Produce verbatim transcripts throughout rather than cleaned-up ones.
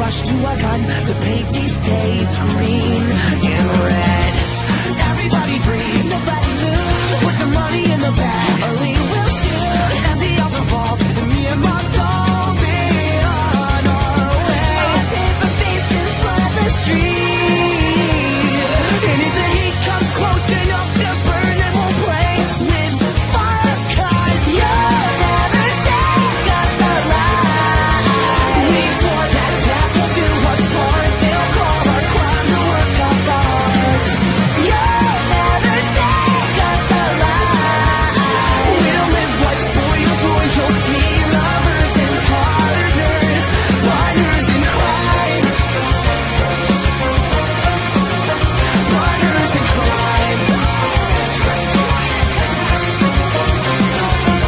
rush to a gun to paint these states green and red. Everybody freeze, nobody move. Put the money in the bag, only we'll shoot. And the altar falls, and me and my doll be on our way. Our paper faces flood the street, and if the heat comes close enough to burn, then we'll play with fire, 'cause you'll never take us alive. We swore that death will do us part. They'll call our crimes a work of art. You'll never take us alive. We don't live like spoiled royalty, lovers and partners, partners in crime, partners in crime.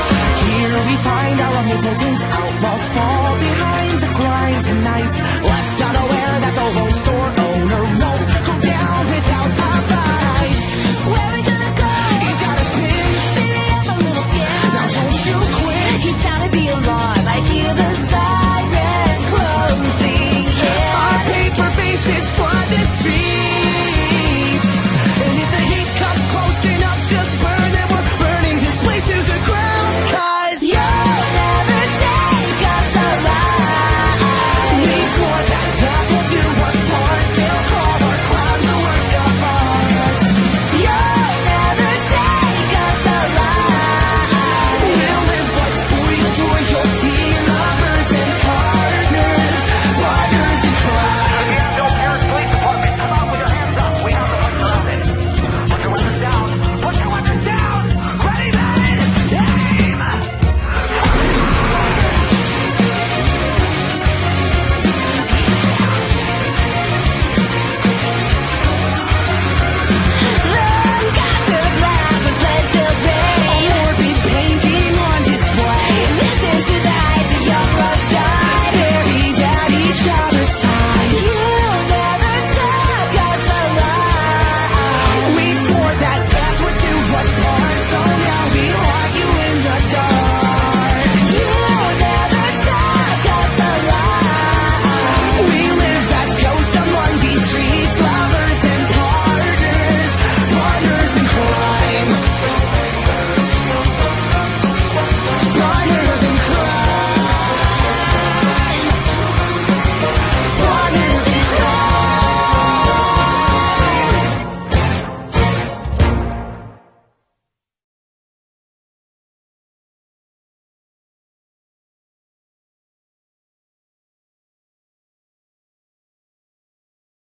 Here we find our omnipotent outlaws fall behind the grind tonight. Let's